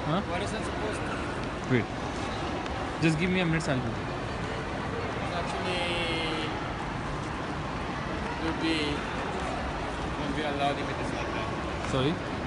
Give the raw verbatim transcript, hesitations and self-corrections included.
Huh? What is that supposed to? Wait. Just give me a minute, I'll do it. Actually, would be won't be allowed if it is like that. Sorry?